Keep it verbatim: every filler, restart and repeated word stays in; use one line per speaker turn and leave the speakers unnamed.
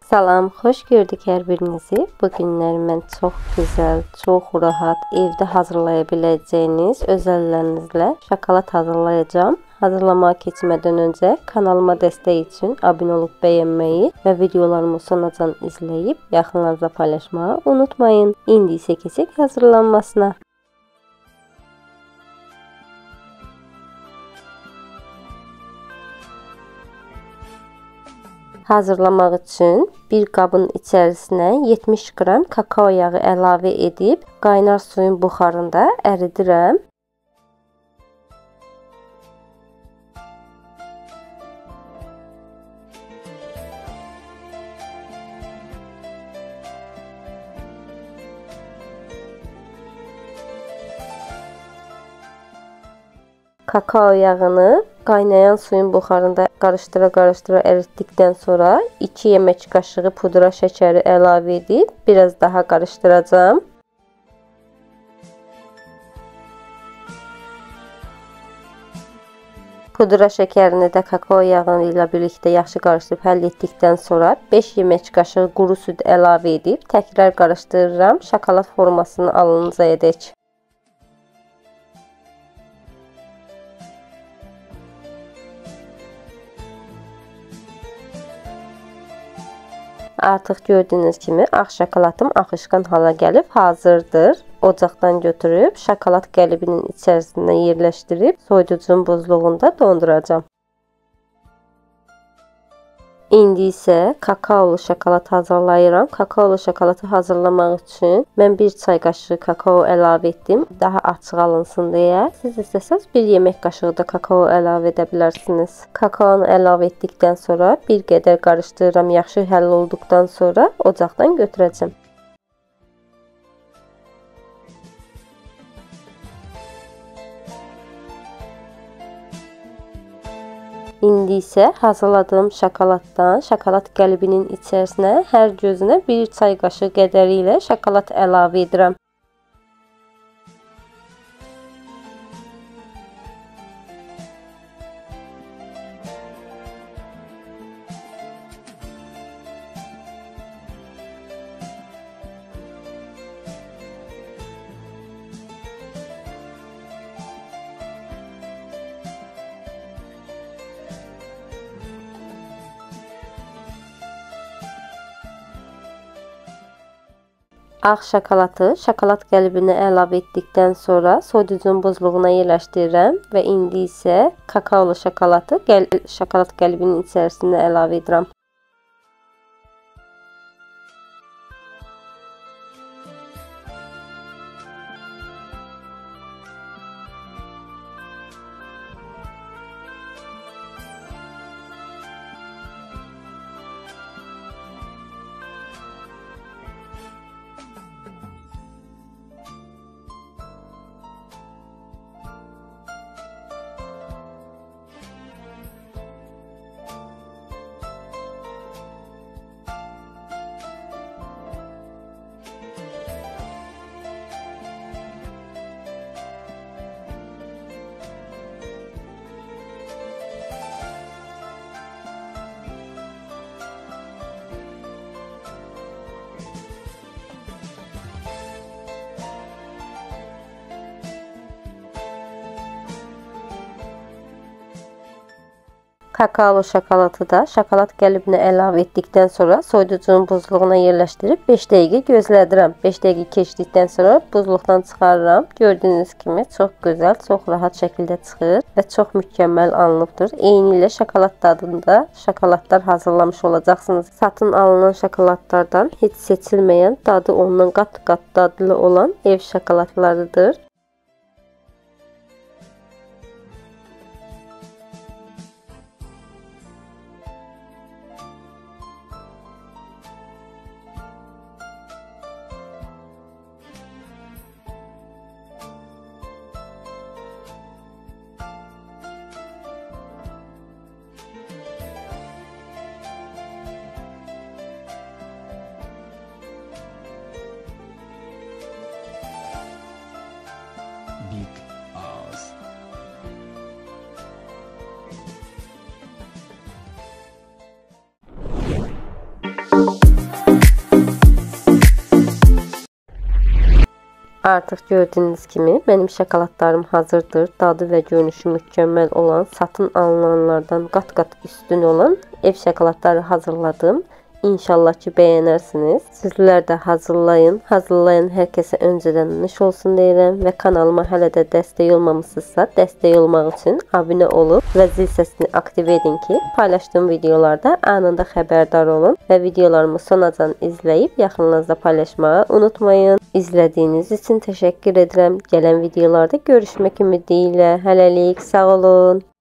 Salam, xoş gördük hər birinizi. Bu günlər mən çox gözəl, çox rahat evdə hazırlaya biləcəyiniz özəllərinizlə şokolad hazırlayacağam. Hazırlamağa keçmədən öncə kanalıma dəstək üçün abunə olub bəyənməyi və videolarımı sonacan izləyib yaxınlarınızla paylaşmağı unutmayın. İndi isə keçək hazırlanmasına. Hazırlamaq üçün bir qabın içərisinə yetmiş qram kakao yağı əlavə edib qaynar suyun buxarında əridirəm. Kakao yağını qaynayan suyun buxarında qarışdıra-qarışdıra əritdikdən sonra iki yemək qaşığı pudra şəkəri əlavə edib biraz daha qarışdıracağam. Pudra şəkərini də kakao yağı ilə birlikdə yaxşı qarışdırıb həll etdikdən sonra beş yemək qaşığı quru süd əlavə edib təkrar qarışdırıram şokolad formasını alınacağadək. Artıq gördüyünüz kimi ağ şokoladım axışqan hala gəlib hazırdır. Ocaqdan götürüb şokolad qəlibinin içərisinə yerləşdirib soyuducunun buzluğunda donduracağam. İndi isə kakaolu şokolad hazırlayıram. Kakaolu şokoladı hazırlamaq üçün mən bir çay qaşığı kakao əlavə etdim. Daha açıq alınsın deyə. Siz istəsəz bir yemək qaşığı da kakao əlavə edə bilərsiniz. Kakaonu əlavə etdikdən sonra bir qədər qarışdırıram. Yaxşı həll olduqdan sonra ocaqdan götürəcəm. İndi isə hazırladığım şokoladdan şokolad qəlibinin içərisinə hər gözünə bir çay qaşığı qədəri ilə şokolad əlavə edirəm. Ağ şokoladı şokolad qəlibinə əlavə etdikdən sonra soyuducunun buzluğuna yerləşdirirəm və indi isə kakaolu şokoladı gəl şokolad qəlibinin içərisinə əlavə edirəm. Kakaolu şokoladı da şokolad qəlibinə əlavə etdikdən sonra soyuducunun buzluğuna yerləşdirib beş dəqiqə gözlədirəm. beş dəqiqə keçdikdən sonra buzluqdan çıxarıram. Gördüyünüz kimi çox gözəl, çox rahat şəkildə çıxır və çox mükəmməl alınıbdır. Eyni ilə şokolad dadında şokoladlar hazırlamış olacaqsınız. Satın alınan şokoladlardan heç seçilməyən, dadı ondan qat-qat dadlı olan ev şokoladlarıdır. Artık gördüğünüz kimi benim şokoladlarım hazırdır. Dadı ve görünüşü mükemmel olan, satın alınanlardan kat kat üstün olan ev şokoladları hazırladım. İnşallah ki beğenirsiniz. Sizler de hazırlayın. Hazırlayan herkese önceden nuş olsun deyirəm və kanalıma hələ də dəstək olmamışsınızsa, dəstək olmaq üçün abunə olub və zil səsini aktiv edin ki, paylaşdığım videolarda anında xəbərdar olun və videolarımı sonacan izləyib yaxınlarınızla paylaşmağı unutmayın. İzlədiyiniz üçün təşəkkür edirəm. Gələn videolarda görüşmək ümidi ilə. Hələlik sağ olun.